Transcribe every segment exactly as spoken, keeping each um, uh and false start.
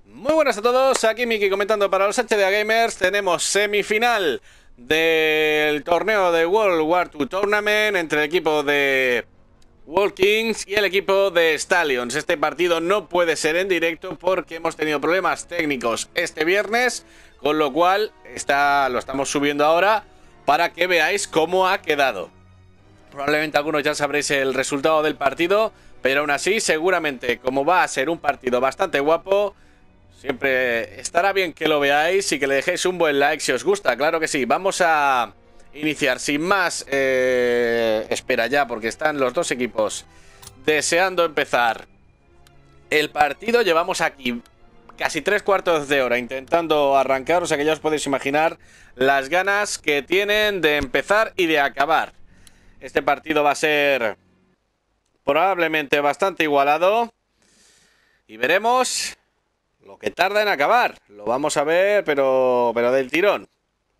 Muy buenas a todos, aquí Miki comentando para los H D A Gamers. Tenemos semifinal del torneo de World War dos Tournament entre el equipo de Walkings y el equipo de Stallions. Este partido no puede ser en directo porque hemos tenido problemas técnicos este viernes, con lo cual está, lo estamos subiendo ahora para que veáis cómo ha quedado. Probablemente algunos ya sabréis el resultado del partido, pero aún así seguramente, como va a ser un partido bastante guapo, siempre estará bien que lo veáis y que le dejéis un buen like si os gusta. Claro que sí. Vamos a iniciar sin más eh, espera ya, porque están los dos equipos deseando empezar el partido. Llevamos aquí casi tres cuartos de hora intentando arrancar, o sea que ya os podéis imaginar las ganas que tienen de empezar y de acabar. Este partido va a ser probablemente bastante igualado y veremos lo que tarda en acabar. Lo vamos a ver, pero, pero del tirón.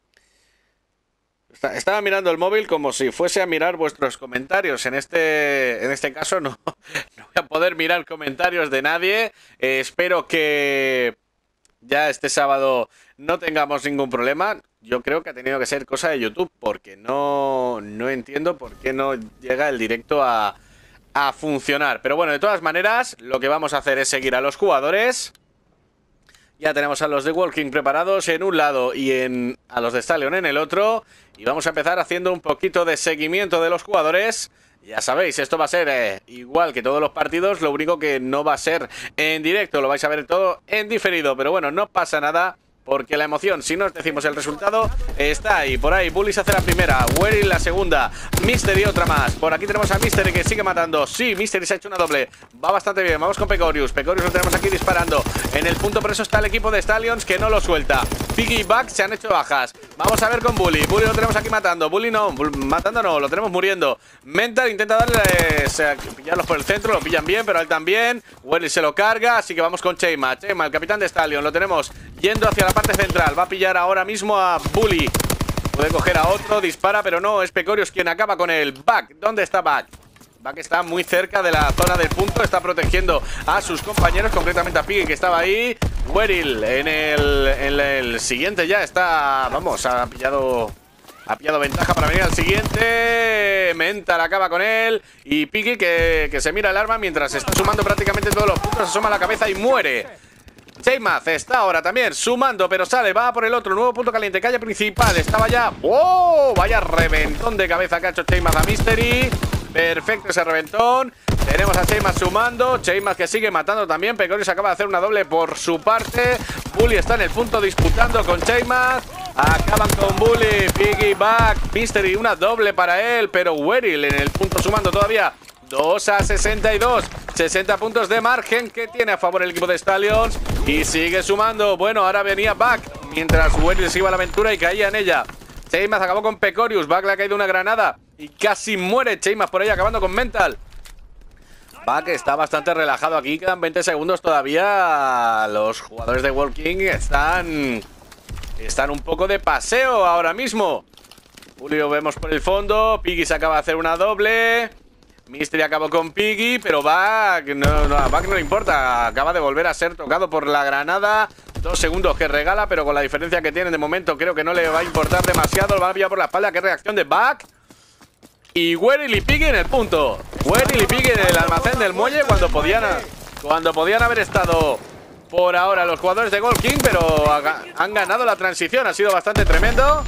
Estaba mirando el móvil como si fuese a mirar vuestros comentarios. En este, en este caso no, no voy a poder mirar comentarios de nadie. Eh, espero que ya este sábado no tengamos ningún problema. Yo creo que ha tenido que ser cosa de YouTube, porque no, no entiendo por qué no llega el directo a, a funcionar. Pero bueno, de todas maneras, lo que vamos a hacer es seguir a los jugadores. Ya tenemos a los de Walking preparados en un lado y en, a los de Stallion en el otro. Y vamos a empezar haciendo un poquito de seguimiento de los jugadores. Ya sabéis, esto va a ser eh, igual que todos los partidos. Lo único que no va a ser en directo, lo vais a ver todo en diferido. Pero bueno, no pasa nada, porque la emoción, si no os decimos el resultado, está ahí. Por ahí, Bully se hace la primera, Wery la segunda, Mystery otra más. Por aquí tenemos a Mystery que sigue matando. Sí, Mystery se ha hecho una doble. Va bastante bien, vamos con Pecorius. Pecorius lo tenemos aquí disparando en el punto, por eso está el equipo de Stallions que no lo suelta. Piggy y Buck se han hecho bajas. Vamos a ver con Bully. Bully lo tenemos aquí matando. Bully no, matando no, lo tenemos muriendo. Mental intenta darle, eh, pillarlos por el centro, lo pillan bien, pero él también. Wery se lo carga, así que vamos con Chema. Chema, el capitán de Stallion, lo tenemos yendo hacia la parte central. Va a pillar ahora mismo a Bully. Puede coger a otro, dispara, pero no, es Pecorius quien acaba con él. Buck, ¿dónde está Buck? Buck está muy cerca de la zona del punto, está protegiendo a sus compañeros, concretamente a Piggy que estaba ahí. Weryl en el, en el siguiente ya está, vamos, ha pillado... Ha pillado ventaja para venir al siguiente. Mental acaba con él. Y Piggy que, que se mira el arma mientras está sumando prácticamente todos los puntos. Asoma la cabeza y muere. Cheymath está ahora también sumando, pero sale, va por el otro, nuevo punto caliente, calle principal, estaba ya... ¡Oh! Vaya reventón de cabeza que ha hecho Cheymath a Mystery. Perfecto ese reventón. Tenemos a Cheymath sumando, Cheymath que sigue matando también. Pecorius acaba de hacer una doble por su parte. Bully está en el punto disputando con Cheymath. Acaban con Bully, Piggy, Buck, Mystery, una doble para él, pero Weryl en el punto sumando todavía. dos a sesenta y dos, sesenta puntos de margen que tiene a favor el equipo de Stallions. Y sigue sumando. Bueno, ahora venía Buck mientras Weryl se iba a la aventura y caía en ella. Cheymath acabó con Pecorius. Buck le ha caído una granada y casi muere Cheymath por ahí, acabando con Mental. Buck está bastante relajado aquí. Quedan veinte segundos todavía. Los jugadores de Walking están... Están un poco de paseo ahora mismo. Bully lo vemos por el fondo. Piggy se acaba de hacer una doble. Mystery acabó con Piggy, pero Buck no, no, a Buck no le importa. Acaba de volver a ser tocado por la granada. Dos segundos que regala, pero con la diferencia que tienen de momento creo que no le va a importar demasiado. Lo van a pillar por la espalda. Qué reacción de Buck. Y Weryl y Piggy en el punto. Weryl y Piggy en el almacén del muelle cuando podían, cuando podían haber estado por ahora los jugadores de Walking, pero han ganado la transición. Ha sido bastante tremendo.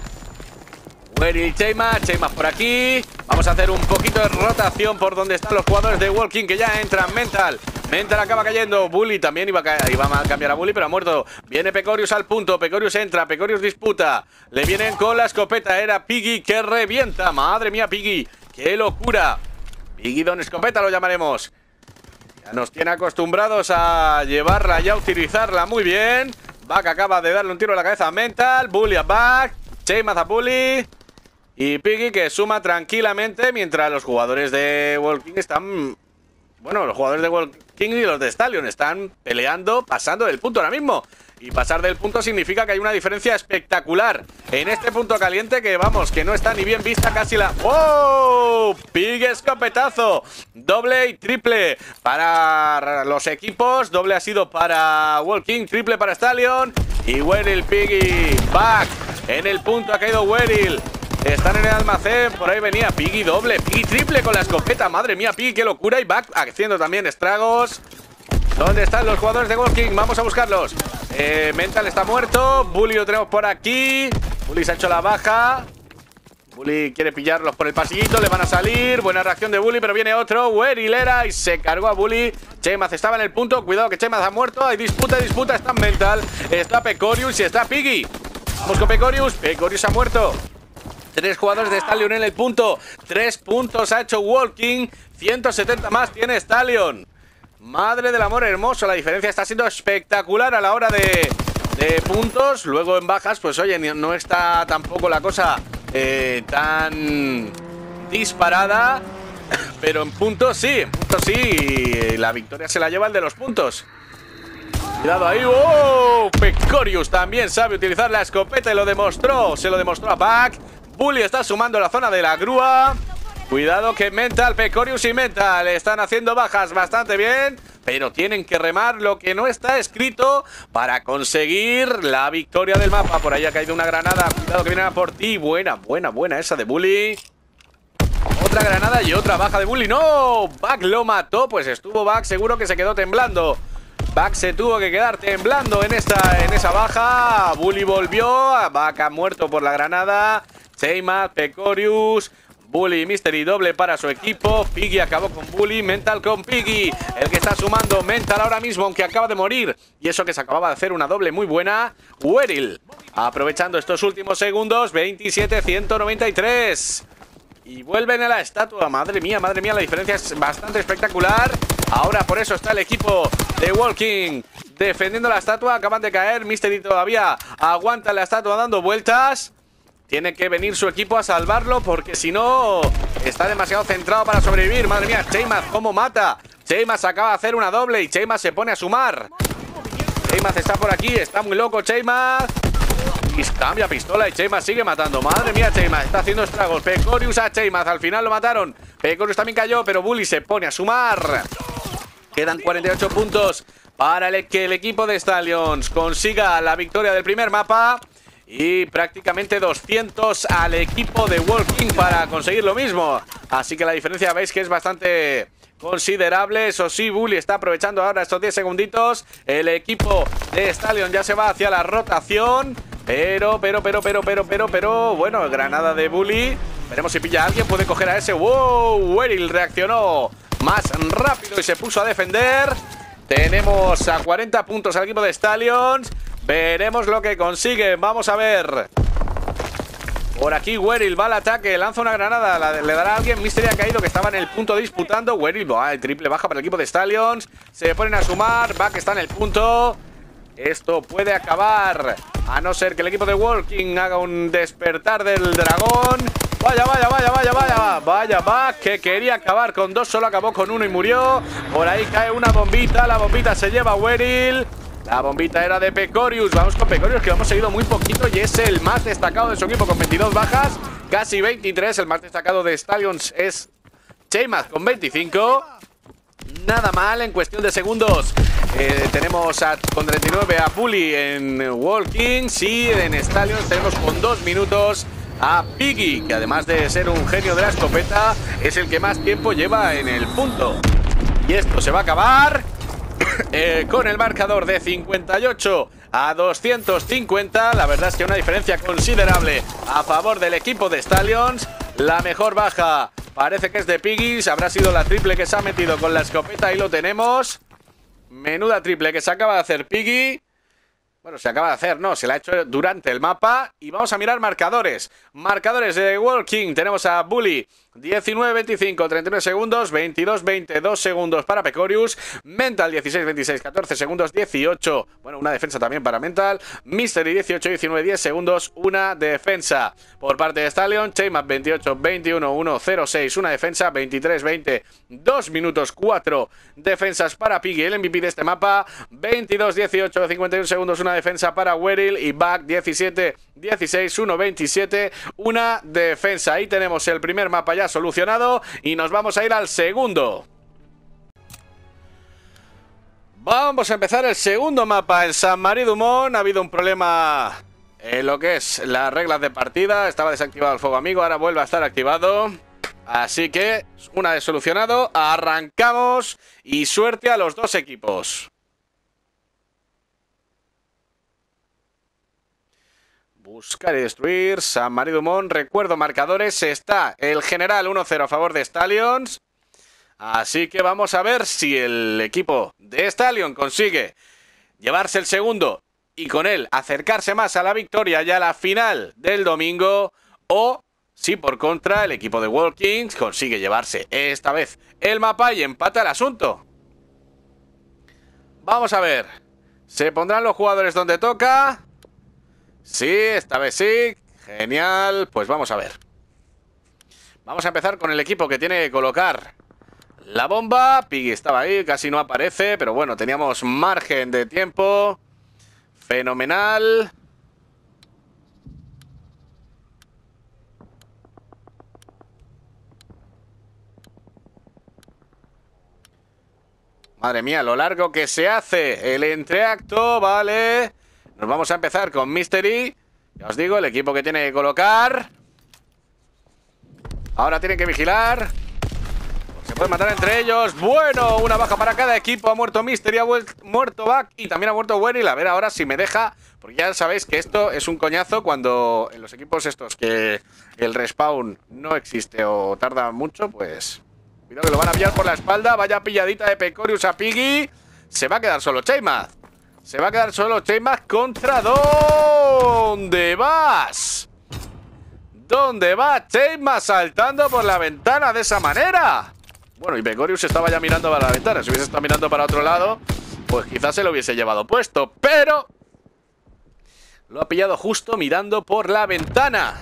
Weryl y Cheymath, Cheymath por aquí. Vamos a hacer un poquito de rotación por donde están los jugadores de Walking que ya entran. Mental, Mental acaba cayendo. Bully también iba a, iba a cambiar a Bully, pero ha muerto. Viene Pecorius al punto, Pecorius entra, Pecorius disputa. Le vienen con la escopeta, era Piggy que revienta. Madre mía, Piggy, qué locura. Piggy Don Escopeta lo llamaremos. Ya nos tiene acostumbrados a llevarla y a utilizarla muy bien. Buck acaba de darle un tiro a la cabeza a Mental. Bully a Buck, Cheymath a Bully. Y Piggy que suma tranquilamente mientras los jugadores de Walking están... Bueno, los jugadores de Walking y los de Stallion están peleando, pasando del punto ahora mismo. Y pasar del punto significa que hay una diferencia espectacular en este punto caliente que, vamos, que no está ni bien vista casi la... ¡Oh! Pig escopetazo. Doble y triple para los equipos. Doble ha sido para Walking, triple para Stallion. Y Weril, Piggy, back. En el punto ha caído Weril. Están en el almacén, por ahí venía Piggy doble, Piggy triple con la escopeta. Madre mía, Piggy, qué locura. Y back haciendo también estragos. ¿Dónde están los jugadores de Walking? Vamos a buscarlos. eh, Mental está muerto. Bully lo tenemos por aquí. Bully se ha hecho la baja. Bully quiere pillarlos por el pasillito. Le van a salir. Buena reacción de Bully, pero viene otro. Weril era y se cargó a Bully. Chemaz estaba en el punto. Cuidado que Chemaz ha muerto. Hay disputa, disputa. Está Mental. Está Pecorius y está Piggy. Vamos con Pecorius. Pecorius ha muerto. Tres jugadores de Stallion en el punto. Tres puntos ha hecho Walking. ciento setenta más tiene Stallion. Madre del amor hermoso. La diferencia está siendo espectacular a la hora de, de puntos. Luego en bajas, pues oye, no está tampoco la cosa eh, tan disparada. Pero en puntos sí, en puntos sí. Y la victoria se la lleva el de los puntos. Cuidado ahí. ¡Oh! Pecorius también sabe utilizar la escopeta y lo demostró. Se lo demostró a Pac. Bully está sumando la zona de la grúa. Cuidado que Mental, Pecorius y Mental están haciendo bajas bastante bien, pero tienen que remar lo que no está escrito para conseguir la victoria del mapa. Por ahí ha caído una granada. Cuidado que viene a por ti. Buena, buena, buena esa de Bully. Otra granada y otra baja de Bully. ¡No! Back lo mató. Pues estuvo Back, seguro que se quedó temblando. Back se tuvo que quedar temblando en, esta, en esa baja. Bully volvió. Back ha muerto por la granada. Chemaz, Pecorius, Bully y Mystery doble para su equipo. Piggy acabó con Bully, Mental con Piggy. El que está sumando Mental ahora mismo, aunque acaba de morir. Y eso que se acababa de hacer una doble muy buena. Weril, aprovechando estos últimos segundos, veintisiete a ciento noventa y tres. Y vuelven a la estatua. Madre mía, madre mía, la diferencia es bastante espectacular. Ahora por eso está el equipo de Walking defendiendo la estatua. Acaban de caer, Mystery todavía aguanta la estatua dando vueltas. Tiene que venir su equipo a salvarlo porque si no está demasiado centrado para sobrevivir. Madre mía, Chemaz cómo mata. Chemaz acaba de hacer una doble y Chemaz se pone a sumar. Chemaz está por aquí, está muy loco Chemaz. Y cambia pistola y Chemaz sigue matando. Madre mía, Chemaz está haciendo estragos. Pecorius a Chemaz, al final lo mataron. Pecorius también cayó, pero Bully se pone a sumar. Quedan cuarenta y ocho puntos para el, que el equipo de Stallions consiga la victoria del primer mapa. Y prácticamente doscientos al equipo de Walking para conseguir lo mismo. Así que la diferencia veis que es bastante considerable. Eso sí, Bully está aprovechando ahora estos diez segunditos. El equipo de Stallion ya se va hacia la rotación. Pero, pero, pero, pero, pero, pero, pero bueno, granada de Bully. Veremos si pilla a alguien, puede coger a ese. ¡Wow! Weril reaccionó más rápido y se puso a defender. Tenemos a cuarenta puntos al equipo de Stallions. Veremos lo que consigue. Vamos a ver. Por aquí Weril va al ataque. Lanza una granada. La, le dará a alguien. Mystery ha caído, que estaba en el punto disputando. Weril va. El triple baja para el equipo de Stallions. Se ponen a sumar. Back está en el punto. Esto puede acabar. A no ser que el equipo de Walking haga un despertar del dragón. Vaya, vaya, vaya, vaya, vaya. Vaya, Back, que quería acabar con dos. Solo acabó con uno y murió. Por ahí cae una bombita. La bombita se lleva a Weril. La bombita era de Pecorius. Vamos con Pecorius, que lo hemos seguido muy poquito y es el más destacado de su equipo con veintidós bajas, casi veintitrés. El más destacado de Stallions es Chemaz con veinticinco. Nada mal en cuestión de segundos. Eh, tenemos a, con treinta y nueve a Bully en Walking. Sí, en Stallions tenemos con dos minutos a Piggy, que además de ser un genio de la escopeta, es el que más tiempo lleva en el punto. Y esto se va a acabar Eh, con el marcador de cincuenta y ocho a doscientos cincuenta. La verdad es que una diferencia considerable a favor del equipo de Stallions. La mejor baja parece que es de Piggy. Habrá sido la triple que se ha metido con la escopeta. Ahí lo tenemos. Menuda triple que se acaba de hacer Piggy. Bueno, se acaba de hacer, no, se la ha hecho durante el mapa. Y vamos a mirar marcadores. Marcadores de Walking. Tenemos a Bully diecinueve veinticinco, treinta y nueve segundos, veintidós veintidós segundos para Pecorius, Mental dieciséis veintiséis, catorce segundos, dieciocho, bueno, una defensa también para Mental, Mystery dieciocho diecinueve, diez segundos, una defensa. Por parte de Stallion, Chaymath veintiocho veintiuno, uno cero seis, una defensa, veintitrés veinte, dos minutos, cuatro defensas para Piggy, el M V P de este mapa, veintidós dieciocho, cincuenta y uno segundos, una defensa para Weril y Back diecisiete dieciséis, uno veintisiete, una defensa. Ahí tenemos el primer mapa ya solucionado y nos vamos a ir al segundo. Vamos a empezar el segundo mapa en Saint-Marie-du-Mont. Ha habido un problema en lo que es las reglas de partida. Estaba desactivado el fuego amigo, ahora vuelve a estar activado. Así que, una vez solucionado, arrancamos y suerte a los dos equipos. Buscar y destruir, Saint-Marie-du-Mont. Recuerdo marcadores, está el general uno cero a favor de Stallions. Así que vamos a ver si el equipo de Stallion consigue llevarse el segundo y con él acercarse más a la victoria ya a la final del domingo, o si por contra el equipo de World Kings consigue llevarse esta vez el mapa y empata el asunto. Vamos a ver, ¿se pondrán los jugadores donde toca? Sí, esta vez sí. Genial, pues vamos a ver. Vamos a empezar con el equipo que tiene que colocar la bomba. Piggy estaba ahí, casi no aparece, pero bueno, teníamos margen de tiempo. Fenomenal. Madre mía, lo largo que se hace el entreacto, vale. Nos vamos a empezar con Mystery. Ya os digo, el equipo que tiene que colocar. Ahora tienen que vigilar. Se pueden matar entre ellos. Bueno, una baja para cada equipo. Ha muerto Mystery, ha muerto Back y también ha muerto Weril. A ver ahora si me deja, porque ya sabéis que esto es un coñazo cuando en los equipos estos que el respawn no existe o tarda mucho, pues cuidado que lo van a pillar por la espalda. Vaya pilladita de Pecorius a Piggy. Se va a quedar solo Chaymath. Se va a quedar solo Chaymath contra... ¿Dónde vas? ¿Dónde va Chaymath saltando por la ventana de esa manera? Bueno, y Pecorius estaba ya mirando para la ventana. Si hubiese estado mirando para otro lado, pues quizás se lo hubiese llevado puesto. Pero lo ha pillado justo mirando por la ventana.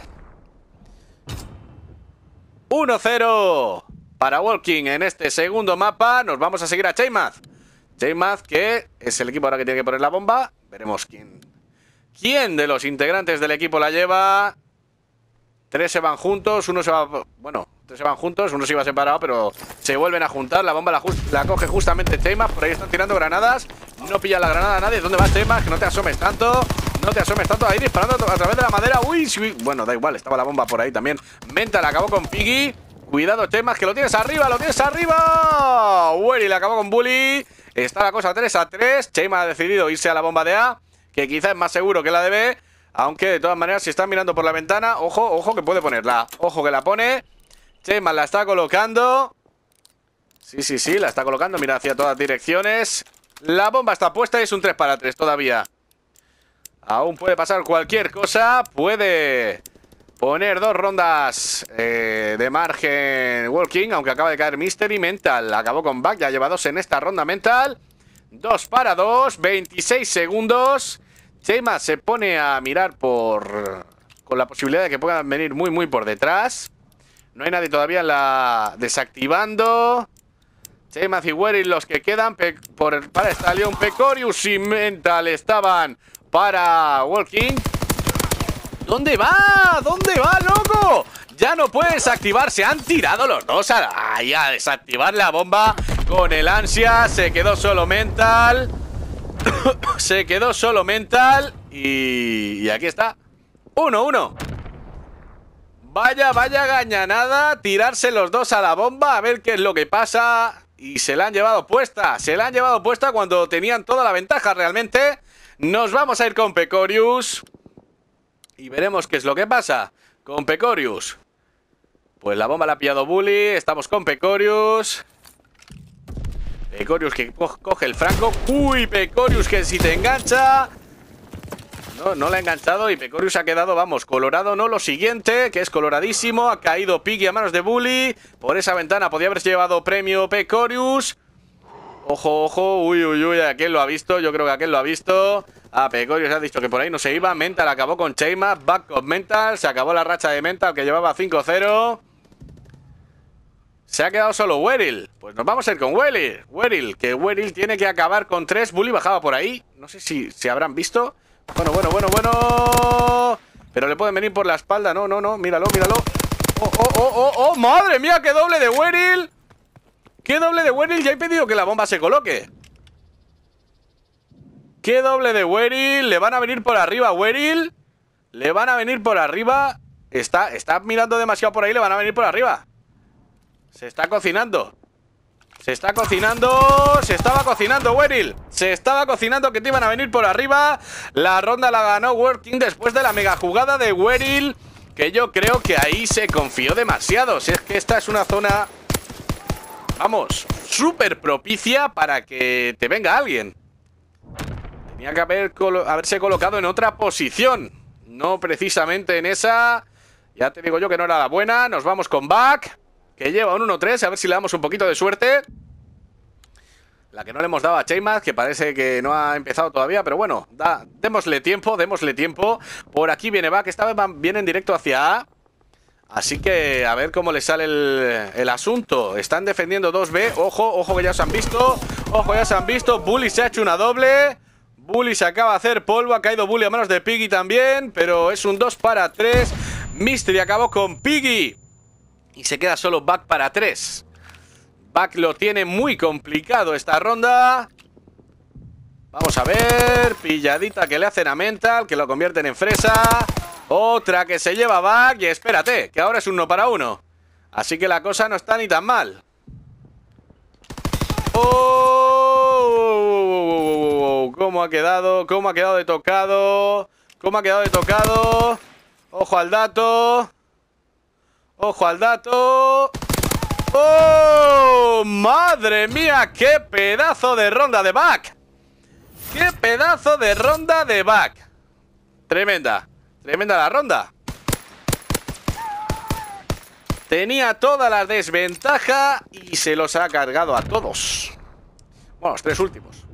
uno cero para Walking en este segundo mapa. Nos vamos a seguir a Chaymath. Chaymath, que es el equipo ahora que tiene que poner la bomba. Veremos quién, quién de los integrantes del equipo la lleva. Tres se van juntos, uno se va... Bueno, tres se van juntos, uno se iba separado, pero se vuelven a juntar. La bomba la, la coge justamente Chaymath. Por ahí están tirando granadas. No pilla la granada a nadie. ¿Dónde va Chaymath? Que no te asomes tanto. No te asomes tanto. Ahí disparando a través de la madera. Uy, sí. Bueno, da igual, estaba la bomba por ahí también. Mental acabó con Piggy. Cuidado, Chaymath, que lo tienes arriba, lo tienes arriba. Weril acabó con Bully. Está la cosa tres a tres. Chaymath ha decidido irse a la bomba de A, que quizás es más seguro que la de B. Aunque de todas maneras, si están mirando por la ventana, ojo, ojo que puede ponerla. Ojo que la pone. Chaymath la está colocando. Sí, sí, sí, la está colocando. Mira hacia todas direcciones. La bomba está puesta y es un tres para tres todavía. Aún puede pasar cualquier cosa. Puede poner dos rondas eh, de margen Walking, aunque acaba de caer Mystery. Mental acabó con Back, ya lleva dos en esta ronda Mental. Dos para dos, veintiséis segundos. Chaymath se pone a mirar por... con la posibilidad de que puedan venir muy muy por detrás. No hay nadie todavía en la... desactivando. Chaymath y Weril los que quedan Pe... por... para Stallion. Pecorius y Mental estaban para Walking. ¿Dónde va? ¿Dónde va, loco? Ya no puede desactivarse. Han tirado los dos a, la... Ay, a desactivar la bomba con el ansia. Se quedó solo Mental. Se quedó solo Mental. Y... y aquí está. uno uno. Vaya, vaya gañanada. Tirarse los dos a la bomba. A ver qué es lo que pasa. Y se la han llevado puesta. Se la han llevado puesta cuando tenían toda la ventaja realmente. Nos vamos a ir con Pecorius. Y veremos qué es lo que pasa con Pecorius. Pues la bomba la ha pillado Bully. Estamos con Pecorius. Pecorius que co coge el franco. Uy, Pecorius que si te engancha. No, no la ha enganchado y Pecorius ha quedado, vamos, colorado, ¿no? Lo siguiente, que es coloradísimo. Ha caído Piggy a manos de Bully. Por esa ventana podía haberse llevado premio Pecorius. Ojo, ojo, uy, uy, uy, aquel lo ha visto. Yo creo que aquel lo ha visto. A Pecorius ha dicho que por ahí no se iba. Mental acabó con Cheima. Back con Mental. Se acabó la racha de Mental que llevaba cinco cero. Se ha quedado solo Weril. Pues nos vamos a ir con Weril. Weril, que Weril tiene que acabar con tres. Bully bajaba por ahí. No sé si se habrán visto. Bueno, bueno, bueno, bueno. Pero le pueden venir por la espalda. No, no, no. Míralo, míralo. Oh, oh, oh, oh, oh. ¡Madre mía! ¡Qué doble de Weril! ¡Qué doble de Weril! Ya he pedido que la bomba se coloque. ¡Qué doble de Weril! Le van a venir por arriba, Weril. Le van a venir por arriba. Está, está mirando demasiado por ahí. Le van a venir por arriba. Se está cocinando. Se está cocinando. Se estaba cocinando, Weril. Se estaba cocinando que te iban a venir por arriba. La ronda la ganó Working después de la mega jugada de Weril. Que yo creo que ahí se confió demasiado. Si es que esta es una zona, vamos, súper propicia para que te venga alguien. Tenía que haber colo- haberse colocado en otra posición. No precisamente en esa. Ya te digo yo que no era la buena. Nos vamos con Back, que lleva un uno tres, a ver si le damos un poquito de suerte. La que no le hemos dado a Cheimaz, que parece que no ha empezado todavía, pero bueno, da, démosle tiempo, démosle tiempo. Por aquí viene Back, esta vez van, viene en directo hacia A. Así que a ver cómo le sale el, el asunto. Están defendiendo dos B, ojo, ojo que ya se han visto. Ojo, ya se han visto, Bully se ha hecho una doble. Bully se acaba de hacer polvo, ha caído Bully a manos de Piggy también, pero es un dos para tres. Mystery acabó con Piggy. Y se queda solo Back para tres. Back lo tiene muy complicado esta ronda. Vamos a ver. Pilladita que le hacen a Mental, que lo convierten en fresa. Otra que se lleva Back. Y espérate, que ahora es uno para uno. Así que la cosa no está ni tan mal. ¡Oh! ¿Cómo ha quedado? ¿Cómo ha quedado de tocado? ¿Cómo ha quedado de tocado? Ojo al dato. Ojo al dato. ¡Oh! ¡Madre mía! ¡Qué pedazo de ronda de Back! ¡Qué pedazo de ronda de Back! Tremenda. Tremenda la ronda. Tenía toda la desventaja y se los ha cargado a todos. Bueno, los tres últimos.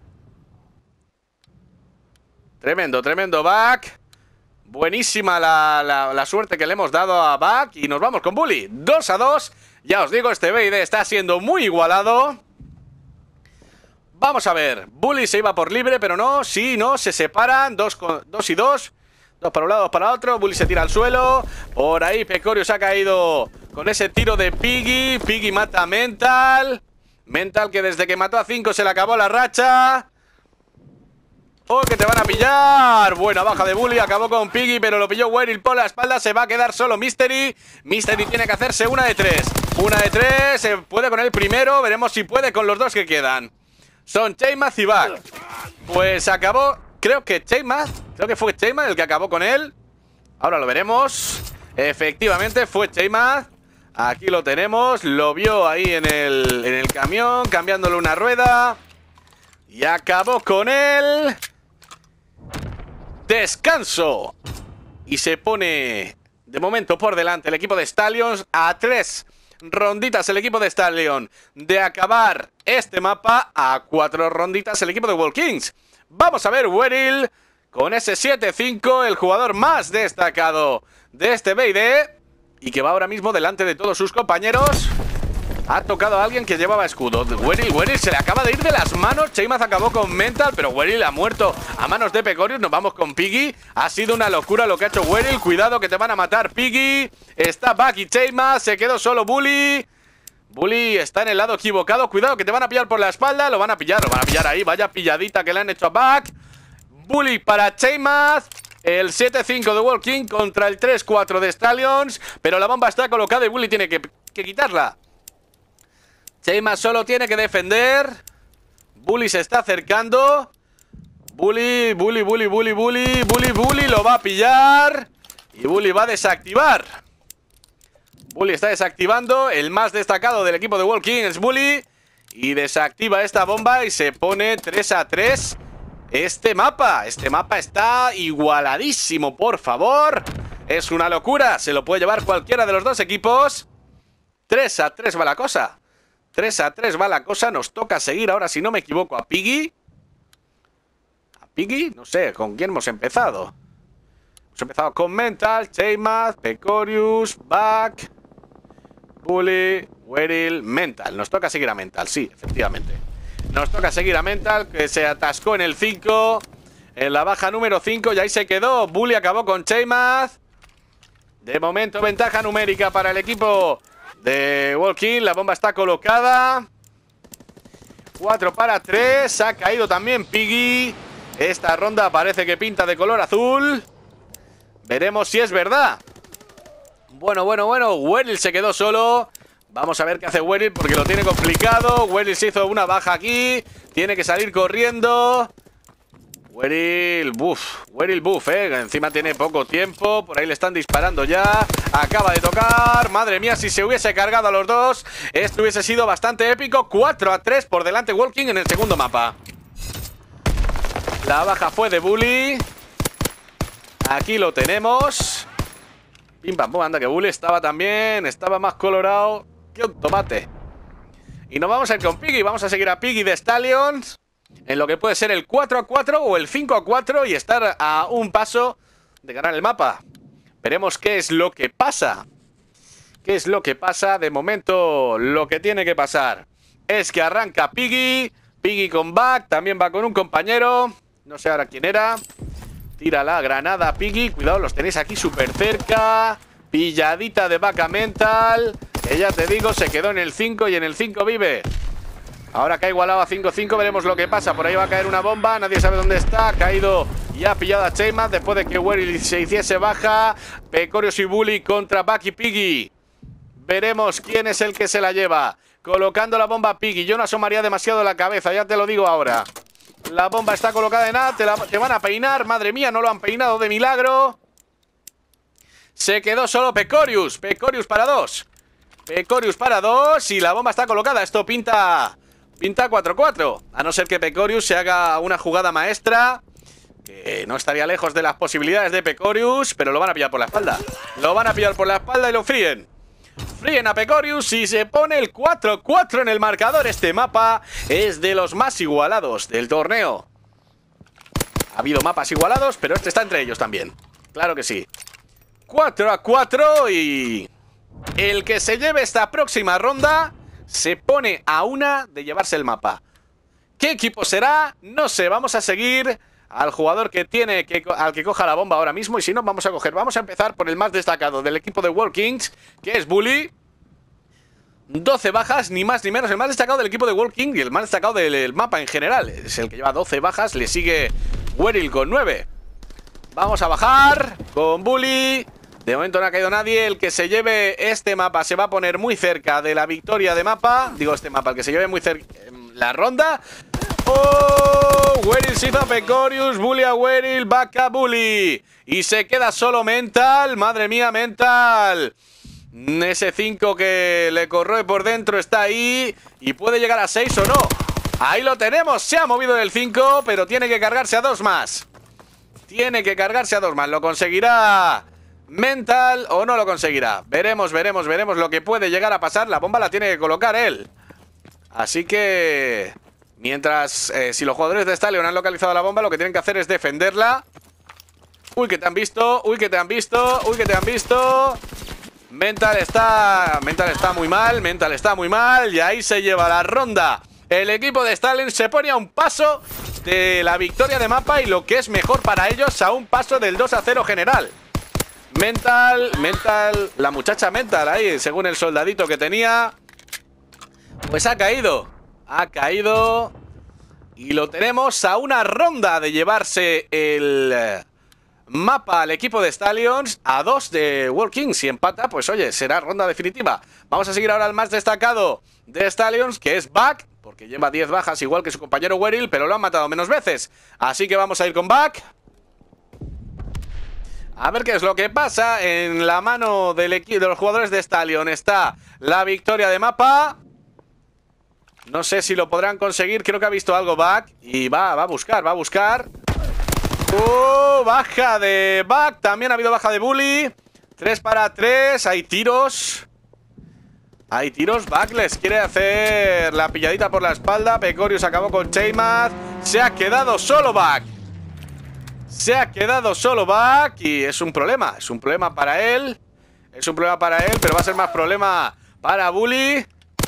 Tremendo, tremendo Back. Buenísima la, la, la suerte que le hemos dado a Back. Y nos vamos con Bully. dos a dos. Ya os digo, este B I D está siendo muy igualado. Vamos a ver. Bully se iba por libre, pero no. Sí, no, se separan. Dos, con, dos y dos. Dos para un lado, dos para otro. Bully se tira al suelo. Por ahí Pecorius ha caído con ese tiro de Piggy. Piggy mata a Mental. Mental que desde que mató a cinco se le acabó la racha. ¡Oh, que te van a pillar! Buena baja de Bully, acabó con Piggy, pero lo pilló Weril por la espalda. Se va a quedar solo Mystery. Mystery tiene que hacerse una de tres. Una de tres, se puede con el primero. Veremos si puede con los dos que quedan. Son Cheimaz y Back. Pues acabó, creo que Cheimaz. Creo que fue Cheimaz el que acabó con él. Ahora lo veremos. Efectivamente fue Cheimaz. Aquí lo tenemos. Lo vio ahí en el, en el camión, cambiándole una rueda. Y acabó con él. Descanso. Y se pone de momento por delante el equipo de Stallions. A tres ronditas el equipo de Stallion de acabar este mapa. A cuatro ronditas el equipo de Walkings. Vamos a ver Weril con ese siete cinco, el jugador más destacado de este B I D. Y que va ahora mismo delante de todos sus compañeros. Ha tocado a alguien que llevaba escudo. Weril, Weril se le acaba de ir de las manos. Cheimaz acabó con Mental, pero Weril ha muerto a manos de Pecorius. Nos vamos con Piggy. Ha sido una locura lo que ha hecho Weril. Cuidado que te van a matar, Piggy. Está Back y Cheimaz. Se quedó solo Bully. Bully está en el lado equivocado. Cuidado que te van a pillar por la espalda. Lo van a pillar, lo van a pillar ahí. Vaya pilladita que le han hecho a Back. Bully para Cheimaz. El siete cinco de Walking contra el tres cuatro de Stallions. Pero la bomba está colocada y Bully tiene que, que quitarla. Cheimaz solo tiene que defender. Bully se está acercando. Bully, Bully, Bully, Bully, Bully, Bully, Bully lo va a pillar. Y Bully va a desactivar. Bully está desactivando. El más destacado del equipo de Walking es Bully. Y desactiva esta bomba y se pone tres a tres este mapa. Este mapa está igualadísimo, por favor. Es una locura. Se lo puede llevar cualquiera de los dos equipos. tres a tres va la cosa. tres a tres va la cosa. Nos toca seguir ahora, si no me equivoco, a Piggy. ¿A Piggy? No sé, ¿con quién hemos empezado? Hemos empezado con Mental, Cheymath, Pecorius, Back, Bully, Weril, Mental. Nos toca seguir a Mental, sí, efectivamente. Nos toca seguir a Mental, que se atascó en el cinco, en la baja número cinco, y ahí se quedó. Bully acabó con Cheymath. De momento, ventaja numérica para el equipo de Walking. La bomba está colocada. cuatro para tres. Ha caído también Piggy. Esta ronda parece que pinta de color azul. Veremos si es verdad. Bueno, bueno, bueno. Weril se quedó solo. Vamos a ver qué hace Weril porque lo tiene complicado. Weril se hizo una baja aquí. Tiene que salir corriendo. Weril, buff, Weril buff, eh. Encima tiene poco tiempo. Por ahí le están disparando ya. Acaba de tocar. Madre mía, si se hubiese cargado a los dos, esto hubiese sido bastante épico. cuatro a tres por delante Walking en el segundo mapa. La baja fue de Bully. Aquí lo tenemos. Pim pam pum, anda que Bully estaba también. Estaba más colorado que un tomate. Y nos vamos a ir con Piggy. Vamos a seguir a Piggy de Stallions en lo que puede ser el cuatro a cuatro o el cinco a cuatro y estar a un paso de ganar el mapa. Veremos qué es lo que pasa. ¿Qué es lo que pasa? De momento, lo que tiene que pasar es que arranca Piggy. Piggy con Back, también va con un compañero. No sé ahora quién era. Tira la granada Piggy. Cuidado, los tenéis aquí súper cerca. Pilladita de Back a Mental. Que ya te digo, se quedó en el cinco y en el cinco vive. Ahora que ha igualado a cinco cinco, veremos lo que pasa. Por ahí va a caer una bomba, nadie sabe dónde está. Ha caído y ha pillado a Cheymath después de que Weril se hiciese baja. Pecorius y Bully contra Back y Piggy. Veremos quién es el que se la lleva. Colocando la bomba Piggy. Yo no asomaría demasiado la cabeza, ya te lo digo ahora. La bomba está colocada en A, te, la, te van a peinar. Madre mía, no lo han peinado de milagro. Se quedó solo Pecorius. Pecorius para dos. Pecorius para dos y la bomba está colocada. Esto pinta... Pinta cuatro cuatro, a no ser que Pecorius se haga una jugada maestra, que no estaría lejos de las posibilidades de Pecorius, pero lo van a pillar por la espalda. Lo van a pillar por la espalda y lo fríen. Fríen a Pecorius y se pone el cuatro cuatro en el marcador. Este mapa es de los más igualados del torneo. Ha habido mapas igualados, pero este está entre ellos también. Claro que sí. cuatro a cuatro y... el que se lleve esta próxima ronda... se pone a una de llevarse el mapa. ¿Qué equipo será? No sé, vamos a seguir al jugador que tiene que, al que coja la bomba ahora mismo. Y si no, vamos a coger, vamos a empezar por el más destacado del equipo de Walkings, que es Bully. doce bajas, ni más ni menos. El más destacado del equipo de Walking y el más destacado del mapa en general. Es el que lleva doce bajas, le sigue Weril con nueve. Vamos a bajar con Bully. De momento no ha caído nadie. El que se lleve este mapa se va a poner muy cerca de la victoria de mapa. Digo este mapa, el que se lleve muy cerca la ronda. ¡Oh! Weril se hizo a Pecorius, Bully a Weril, Back a Bully. Y se queda solo Mental. Madre mía, Mental. Ese cinco que le corroe por dentro está ahí. Y puede llegar a seis o no. Ahí lo tenemos. Se ha movido del cinco, pero tiene que cargarse a dos más. Tiene que cargarse a dos más. ¿Lo conseguirá Mental o no lo conseguirá? Veremos, veremos, veremos lo que puede llegar a pasar. La bomba la tiene que colocar él. Así que... mientras, eh, si los jugadores de Stallion han localizado la bomba, lo que tienen que hacer es defenderla. Uy, que te han visto, uy, que te han visto, uy, que te han visto. Mental está... Mental está muy mal, Mental está muy mal. Y ahí se lleva la ronda. El equipo de Stallion se pone a un paso de la victoria de mapa y lo que es mejor para ellos, a un paso del dos a cero general. Mental, Mental, la muchacha Mental ahí, según el soldadito que tenía, pues ha caído. Ha caído. Y lo tenemos a una ronda de llevarse el mapa al equipo de Stallions, a dos de Walking. Si empata, pues oye, será ronda definitiva. Vamos a seguir ahora al más destacado de Stallions, que es Back, porque lleva diez bajas igual que su compañero Weril, pero lo han matado menos veces. Así que vamos a ir con Back. A ver qué es lo que pasa. En la mano del equipo de los jugadores de Stallion está la victoria de mapa. No sé si lo podrán conseguir. Creo que ha visto algo Back. Y va, va a buscar, va a buscar. ¡Oh! Baja de Back. También ha habido baja de Bully. tres para tres. Hay tiros. Hay tiros. Back les quiere hacer la pilladita por la espalda. Pecorius acabó con Cheymath. Se ha quedado solo Back. Se ha quedado solo Back. Y es un problema. Es un problema para él. Es un problema para él. Pero va a ser más problema para Bully.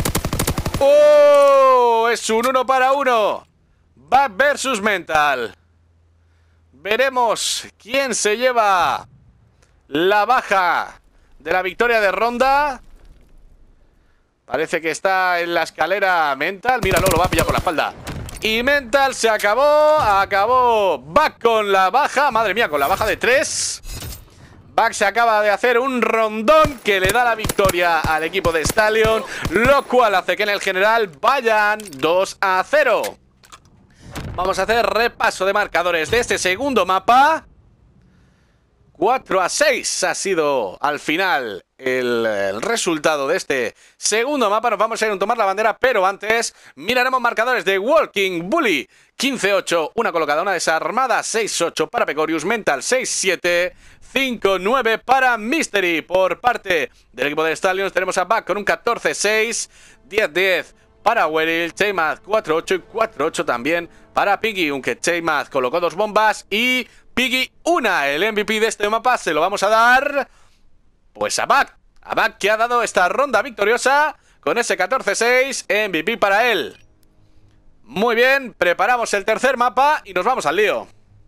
¡Oh! Es un uno para uno. Back versus Mental. Veremos quién se lleva la baja de la victoria de ronda. Parece que está en la escalera Mental. Míralo, lo va a pillar por la espalda. Y Mental se acabó. Acabó Back con la baja. Madre mía, con la baja de tres. Back se acaba de hacer un rondón que le da la victoria al equipo de Stallion, lo cual hace que en el general vayan dos a cero. Vamos a hacer repaso de marcadores de este segundo mapa. cuatro a seis ha sido al final el, el resultado de este segundo mapa. Nos vamos a ir a tomar la bandera, pero antes miraremos marcadores de Walking Bully. quince a ocho, una colocada, una desarmada. seis a ocho para Pecorius, Mental seis a siete, cinco a nueve para Mystery. Por parte del equipo de Stallions tenemos a Back con un catorce a seis, diez a diez para Weril, Cheymath cuatro a ocho y cuatro a ocho también para Piggy, aunque Cheymath colocó dos bombas y Piggy una. El M V P de este mapa se lo vamos a dar pues a Back. A Back, que ha dado esta ronda victoriosa con ese catorce a seis, M V P para él. Muy bien, preparamos el tercer mapa y nos vamos al lío.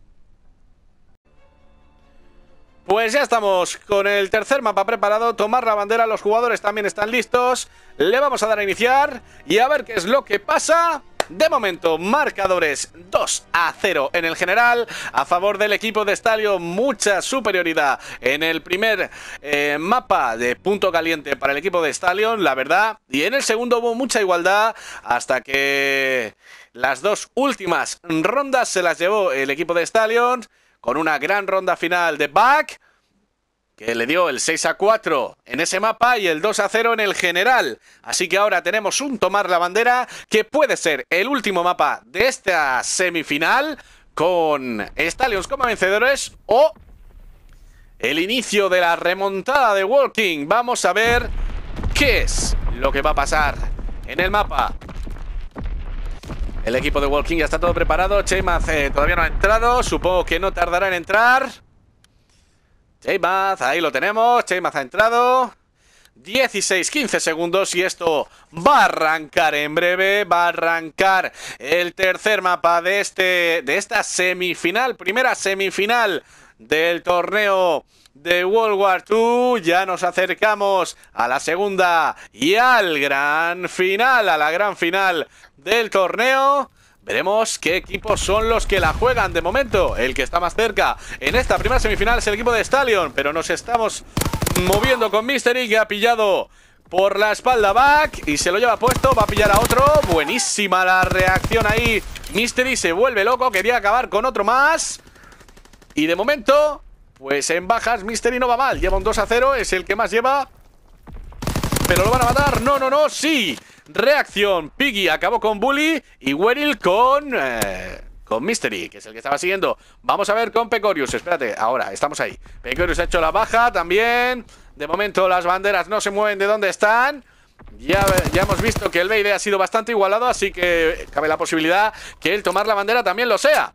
Pues ya estamos con el tercer mapa preparado. Tomar la bandera, los jugadores también están listos. Le vamos a dar a iniciar y a ver qué es lo que pasa. De momento, marcadores dos a cero en el general a favor del equipo de Stallion. Mucha superioridad en el primer eh, mapa de punto caliente para el equipo de Stallion, la verdad. Y en el segundo hubo mucha igualdad hasta que las dos últimas rondas se las llevó el equipo de Stallion, con una gran ronda final de Back, que le dio el seis a cuatro en ese mapa y el dos a cero en el general. Así que ahora tenemos un tomar la bandera que puede ser el último mapa de esta semifinal, con Stallions como vencedores, o el inicio de la remontada de Walking. Vamos a ver qué es lo que va a pasar en el mapa. El equipo de Walking ya está todo preparado. Cheymath eh, todavía no ha entrado. Supongo que no tardará en entrar. Cheymath, ahí lo tenemos. Cheymath ha entrado. dieciséis a quince segundos y esto va a arrancar en breve. Va a arrancar el tercer mapa de, este, de esta semifinal. Primera semifinal del torneo de World War dos. Ya nos acercamos a la segunda y al gran final, a la gran final del torneo. Veremos qué equipos son los que la juegan. De momento, el que está más cerca en esta primera semifinal es el equipo de Stallion, pero nos estamos moviendo con Mystery, que ha pillado por la espalda Back y se lo lleva puesto. Va a pillar a otro. Buenísima la reacción ahí. Mystery se vuelve loco, quería acabar con otro más. Y de momento, pues en bajas Mystery no va mal. Lleva un dos a cero, es el que más lleva. Pero lo van a matar. No, no, no, sí. Reacción. Piggy acabó con Bully y Weril con... Eh, con Mystery, que es el que estaba siguiendo. Vamos a ver con Pecorius. Espérate, ahora, estamos ahí. Pecorius ha hecho la baja también. De momento las banderas no se mueven de donde están. Ya, ya hemos visto que el B I D ha sido bastante igualado, así que cabe la posibilidad que el tomar la bandera también lo sea.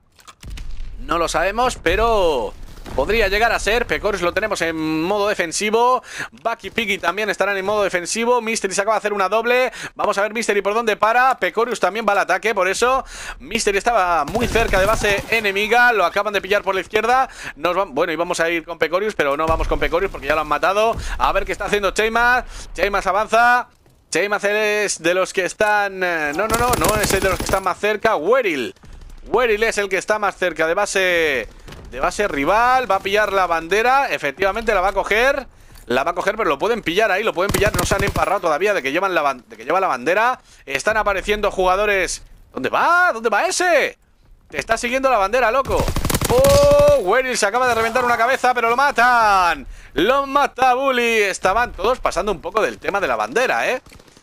No lo sabemos, pero... podría llegar a ser. Pecorius lo tenemos en modo defensivo. Back y Piggy también estarán en modo defensivo. Mystery se acaba de hacer una doble. Vamos a ver Mystery por dónde para. Pecorius también va al ataque, por eso Mystery estaba muy cerca de base enemiga. Lo acaban de pillar por la izquierda. Nos va... Bueno, íbamos a ir con Pecorius, pero no vamos con Pecorius porque ya lo han matado. A ver qué está haciendo Cheymath. Cheymath avanza. Cheymath es de los que están... No, no, no, no es el de los que están más cerca. Weril. Weril es el que está más cerca de base... de base rival. Va a pillar la bandera. Efectivamente la va a coger. La va a coger, pero lo pueden pillar ahí. Lo pueden pillar. No se han emparrado todavía de que, llevan la de que lleva la bandera. Están apareciendo jugadores. ¿Dónde va? ¿Dónde va ese? Te está siguiendo la bandera, loco. ¡Oh! Weril se acaba de reventar una cabeza, pero lo matan. Lo mata Bully. Estaban todos pasando un poco del tema de la bandera, ¿eh?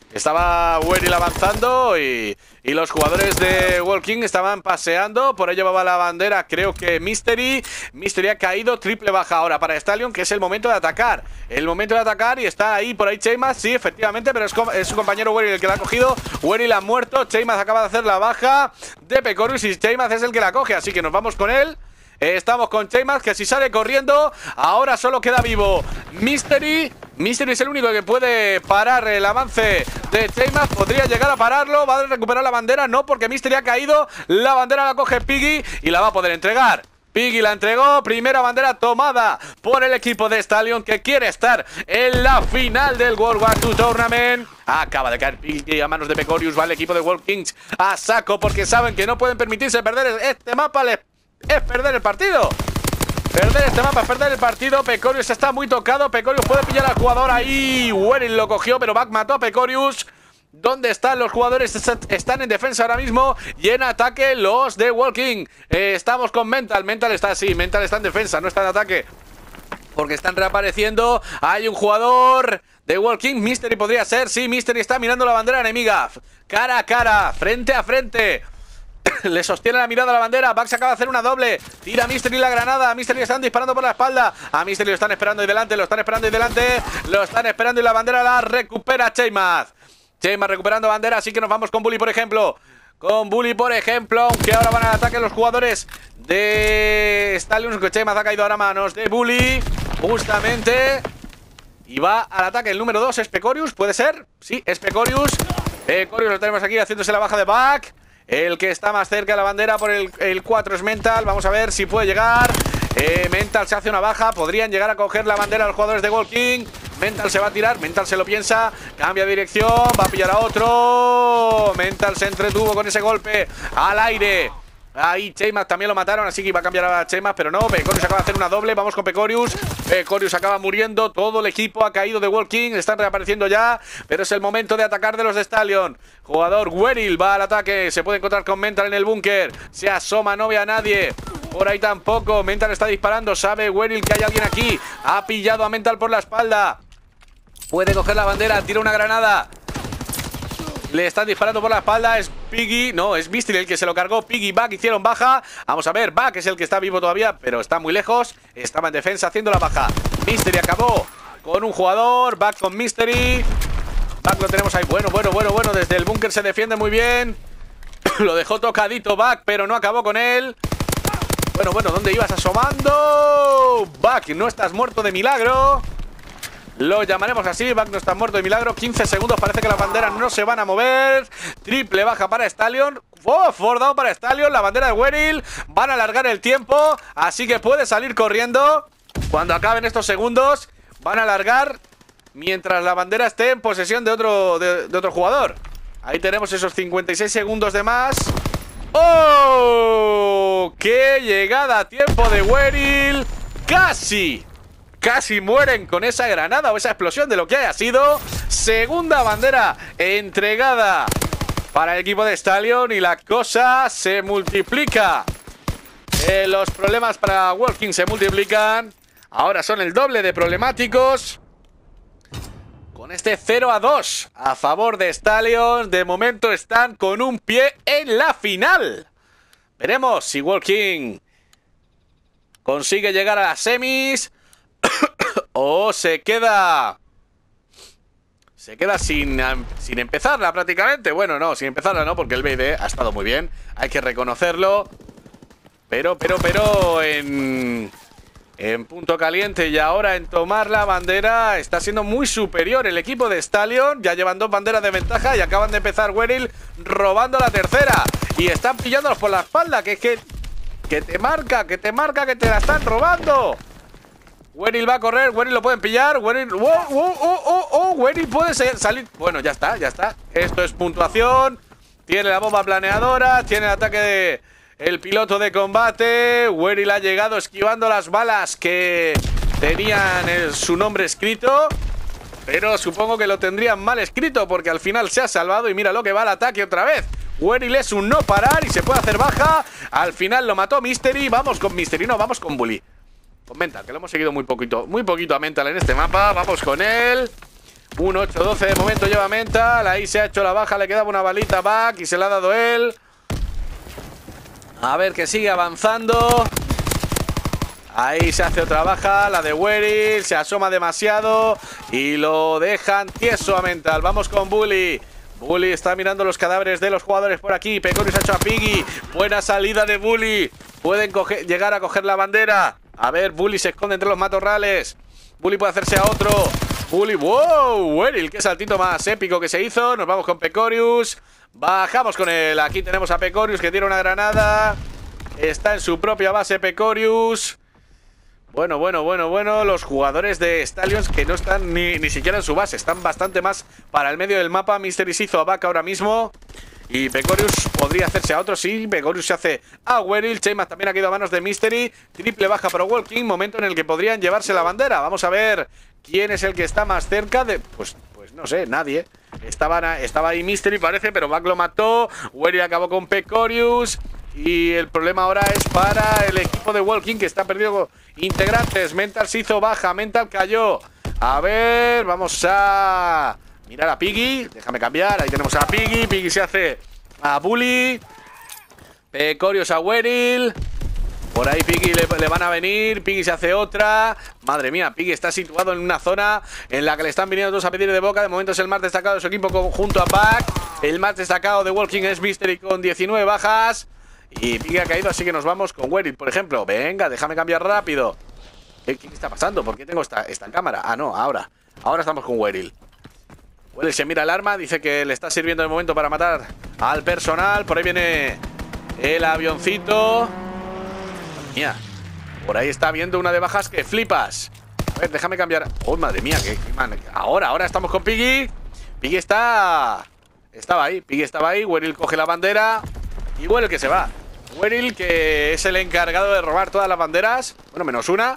Estaba Weril avanzando y, y los jugadores de Walking estaban paseando. Por ahí llevaba la bandera, creo que Mystery. Mystery ha caído, triple baja ahora para Stallion, que es el momento de atacar. El momento de atacar y está ahí por ahí Cheymas, sí, efectivamente, pero es, es su compañero Weril el que la ha cogido. Weril ha muerto, Cheymas acaba de hacer la baja de Pecorius y Cheymas es el que la coge, así que nos vamos con él. Estamos con Cheymas, que si sale corriendo, ahora solo queda vivo Mystery. Mystery es el único que puede parar el avance de Cheymas. Podría llegar a pararlo, va a recuperar la bandera. No, porque Mystery ha caído. La bandera la coge Piggy y la va a poder entregar. Piggy la entregó, primera bandera tomada por el equipo de Stallion, que quiere estar en la final del World War dos Tournament. Acaba de caer Piggy a manos de Pecorius. Va el equipo de World Kings a saco, porque saben que no pueden permitirse perder este mapa. Les es perder el partido. Perder este mapa, perder el partido. Pecorius está muy tocado. Pecorius puede pillar al jugador ahí. Weril lo cogió, pero Back mató a Pecorius. ¿Dónde están los jugadores? Están en defensa ahora mismo y en ataque los de Walking. Eh, estamos con Mental. Mental está así. Mental está en defensa, no está en ataque, porque están reapareciendo. Hay un jugador de Walking. Mystery podría ser. Sí, Mystery está mirando la bandera enemiga. Cara a cara, frente a frente. Le sostiene la mirada a la bandera. Back se acaba de hacer una doble. Tira a Mystery la granada. A Mystery le están disparando por la espalda. A Mystery lo están esperando ahí delante. Lo están esperando ahí delante. Lo están esperando y la bandera la recupera Cheymas. Cheymas recuperando bandera. Así que nos vamos con Bully, por ejemplo. Con Bully, por ejemplo. Aunque ahora van al ataque los jugadores de Stallion. Que Cheymas ha caído ahora a manos de Bully. Justamente. Y va al ataque el número dos. ¿Es Pecorius? ¿Puede ser? Sí, es Pecorius. Pecorius lo tenemos aquí haciéndose la baja de Back. El que está más cerca de la bandera por el, el cuatro es Mental. Vamos a ver si puede llegar. eh, Mental se hace una baja. Podrían llegar a coger la bandera los jugadores de Walking. Mental se va a tirar. Mental se lo piensa. Cambia de dirección. Va a pillar a otro. Mental se entretuvo con ese golpe al aire. Ahí Cheymas también lo mataron, así que iba a cambiar a Cheymas, pero no. Pecorius acaba de hacer una doble. Vamos con Pecorius. Pecorius acaba muriendo. Todo el equipo ha caído de Walking. Están reapareciendo ya, pero es el momento de atacar de los de Stallion. Jugador Weril va al ataque. Se puede encontrar con Mental en el búnker. Se asoma, no ve a nadie. Por ahí tampoco. Mental está disparando. Sabe Weril que hay alguien aquí. Ha pillado a Mental por la espalda. Puede coger la bandera. Tira una granada. Le están disparando por la espalda. Es Piggy, no, es Mystery el que se lo cargó. Piggy y Back hicieron baja. Vamos a ver, Back es el que está vivo todavía, pero está muy lejos. Estaba en defensa haciendo la baja. Mystery acabó con un jugador. Back con Mystery. Back lo tenemos ahí. Bueno, bueno, bueno, bueno. Desde el búnker se defiende muy bien. Lo dejó tocadito Back, pero no acabó con él. Bueno, bueno, ¿dónde ibas asomando? Back, no estás muerto de milagro. Lo llamaremos así. Back no está muerto de milagro. quince segundos. Parece que las banderas no se van a mover. Triple baja para Stallion. Oh, four down para Stallion. La bandera de Weril. Van a alargar el tiempo. Así que puede salir corriendo. Cuando acaben estos segundos, van a alargar mientras la bandera esté en posesión de otro, de, de otro jugador. Ahí tenemos esos cincuenta y seis segundos de más. ¡Oh! ¡Qué llegada a tiempo de Weril! ¡Casi! Casi mueren con esa granada o esa explosión de lo que haya sido. Segunda bandera entregada para el equipo de Stallion y la cosa se multiplica. Eh, los problemas para Walking se multiplican. Ahora son el doble de problemáticos. Con este cero a dos a favor de Stallion. De momento están con un pie en la final. Veremos si Walking consigue llegar a las semis o se queda Se queda sin, sin empezarla prácticamente. Bueno, no, sin empezarla no, porque el B D ha estado muy bien. Hay que reconocerlo. Pero, pero, pero en, en punto caliente y ahora en tomar la bandera está siendo muy superior el equipo de Stallion. Ya llevan dos banderas de ventaja y acaban de empezar Weril robando la tercera. Y están pillándolos por la espalda, que es que Que te marca, que te marca, que te la están robando. Weril va a correr, Weril lo pueden pillar. Weril, oh, oh, oh, oh, oh, Weril puede salir. Bueno, ya está, ya está. Esto es puntuación. Tiene la bomba planeadora, tiene el ataque de el piloto de combate. Weril ha llegado esquivando las balas que tenían el, su nombre escrito. Pero supongo que lo tendrían mal escrito, porque al final se ha salvado. Y mira lo que va al ataque otra vez. Weril es un no parar y se puede hacer baja. Al final lo mató Mystery. Vamos con Mystery, no, vamos con Bully. Con Mental, que lo hemos seguido muy poquito, muy poquito a Mental en este mapa. Vamos con él. Un ocho doce de momento lleva Mental. Ahí se ha hecho la baja, le quedaba una balita back y se la ha dado él. A ver que sigue avanzando. Ahí se hace otra baja, la de Weril. Se asoma demasiado y lo dejan tieso a Mental. Vamos con Bully. Bully está mirando los cadáveres de los jugadores por aquí. Pecorius ha hecho a Piggy. Buena salida de Bully. Pueden coger, llegar a coger la bandera. A ver, Bully se esconde entre los matorrales. Bully puede hacerse a otro. Bully, wow, Weril, qué saltito más épico que se hizo. Nos vamos con Pecorius. Bajamos con él. Aquí tenemos a Pecorius que tiene una granada. Está en su propia base Pecorius. Bueno, bueno, bueno, bueno. Los jugadores de Stallions que no están ni, ni siquiera en su base. Están bastante más para el medio del mapa. Mystery se hizo a Back ahora mismo. Y Pecorius podría hacerse a otro. Sí, Pecorius se hace a Weril. Cheymas también ha caído a manos de Mystery. Triple baja para Walking. Momento en el que podrían llevarse la bandera. Vamos a ver quién es el que está más cerca de... Pues, pues no sé, nadie. Estaba, estaba ahí Mystery parece, pero Back lo mató. Weril acabó con Pecorius. Y el problema ahora es para el equipo de Walking, que está perdido integrantes. Mental se hizo baja, Mental cayó. A ver, vamos a mirar a Piggy. Déjame cambiar, ahí tenemos a Piggy. Piggy se hace a Bully. Pecorius a Weril. Por ahí Piggy le, le van a venir. Piggy se hace otra. Madre mía, Piggy está situado en una zona en la que le están viniendo todos a pedir de boca. De momento es el más destacado de su equipo junto a Back. El más destacado de Walking es Mystery con diecinueve bajas. Y Piggy ha caído, así que nos vamos con Weril, por ejemplo. Venga, déjame cambiar rápido. ¿Qué, qué está pasando? ¿Por qué tengo esta, esta cámara? Ah, no, ahora. Ahora estamos con Weril. Weril se mira el arma, dice que le está sirviendo de momento para matar al personal. Por ahí viene el avioncito. Madre mía. Por ahí está viendo una de bajas que flipas. A ver, déjame cambiar. Oh, madre mía, qué, qué man. Ahora, ahora estamos con Piggy. Piggy está... Estaba ahí, Piggy estaba ahí. Weril coge la bandera. Y Weril que se va. Weril que es el encargado de robar todas las banderas. Bueno, menos una.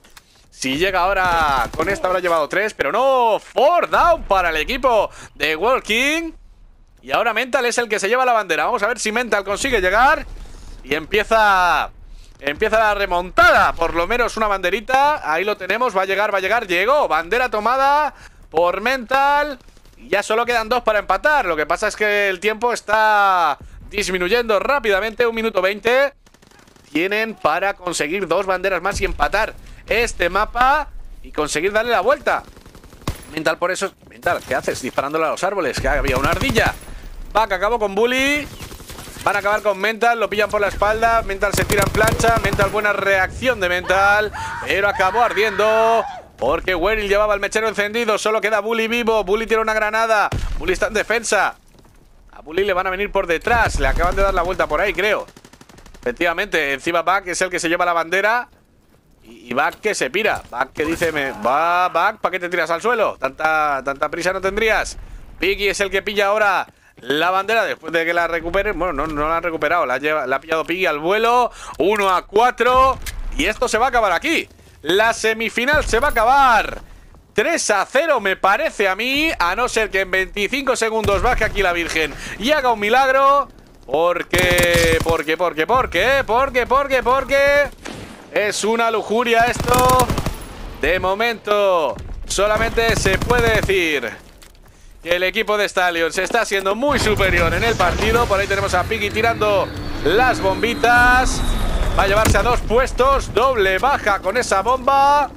Si llega ahora con esta habrá llevado tres. Pero no, four down para el equipo de Walking. Y ahora Mental es el que se lleva la bandera. Vamos a ver si Mental consigue llegar. Y empieza... Empieza la remontada. Por lo menos una banderita. Ahí lo tenemos, va a llegar, va a llegar. Llegó, bandera tomada por Mental. Y ya solo quedan dos para empatar. Lo que pasa es que el tiempo está... disminuyendo rápidamente, un minuto veinte. Tienen para conseguir dos banderas más y empatar este mapa y conseguir darle la vuelta. Mental por eso... Mental, ¿qué haces? Disparándole a los árboles, que había una ardilla. Back acabó con Bully. Van a acabar con Mental, lo pillan por la espalda. Mental se tira en plancha. Mental, buena reacción de Mental. Pero acabó ardiendo porque Weril llevaba el mechero encendido. Solo queda Bully vivo. Bully tiene una granada. Bully está en defensa. A Bully le van a venir por detrás. Le acaban de dar la vuelta por ahí, creo. Efectivamente, encima Back es el que se lleva la bandera. Y, y Back que se pira. Back que dice, me, va Back, ¿para qué te tiras al suelo? Tanta, tanta prisa no tendrías. Piggy es el que pilla ahora la bandera después de que la recuperen. Bueno, no, no la han recuperado. La, lleva, la ha pillado Piggy al vuelo. uno a cuatro. Y esto se va a acabar aquí. La semifinal se va a acabar tres a cero me parece a mí, a no ser que en veinticinco segundos baje aquí la Virgen y haga un milagro. Porque, porque, porque, porque, porque, porque, porque es una lujuria esto. De momento, solamente se puede decir que el equipo de Stallions está siendo muy superior en el partido. Por ahí tenemos a Piggy tirando las bombitas. Va a llevarse a dos puestos, doble baja con esa bomba.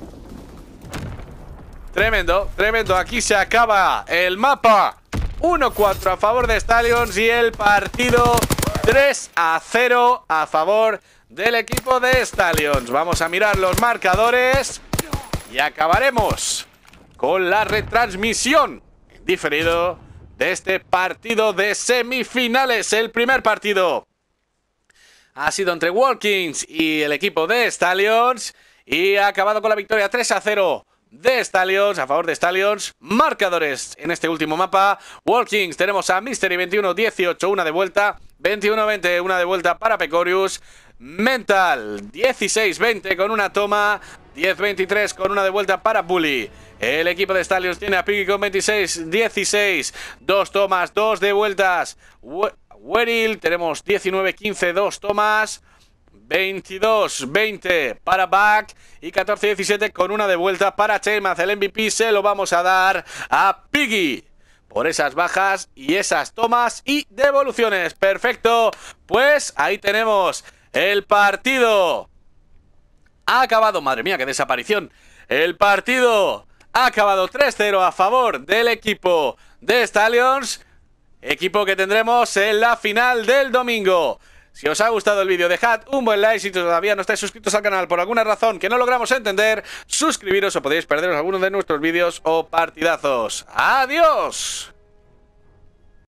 Tremendo, tremendo. Aquí se acaba el mapa. uno cuatro a favor de Stallions y el partido tres a cero a favor del equipo de Stallions. Vamos a mirar los marcadores y acabaremos con la retransmisión en diferido de este partido de semifinales. El primer partido ha sido entre Walkings y el equipo de Stallions y ha acabado con la victoria tres a cero de Stallions, a favor de Stallions. Marcadores en este último mapa. Walkings tenemos a Mystery veintiuno dieciocho, una de vuelta. veintiuno veinte, una de vuelta para Pecorius. Mental dieciséis veinte con una toma. diez veintitrés con una de vuelta para Bully. El equipo de Stallions tiene a Piggy con veintiséis dieciséis. Dos tomas, dos de vueltas. Weril tenemos diecinueve quince, dos tomas. veintidós veinte para Back y catorce diecisiete con una de vuelta para Cheymath. El M V P se lo vamos a dar a Piggy por esas bajas y esas tomas y devoluciones. Perfecto, pues ahí tenemos el partido. Ha acabado, madre mía, qué desaparición. El partido ha acabado tres cero a favor del equipo de Stallions, equipo que tendremos en la final del domingo. Si os ha gustado el vídeo, dejad un buen like. Si todavía no estáis suscritos al canal por alguna razón que no logramos entender, suscribiros o podéis perderos alguno de nuestros vídeos o partidazos. ¡Adiós!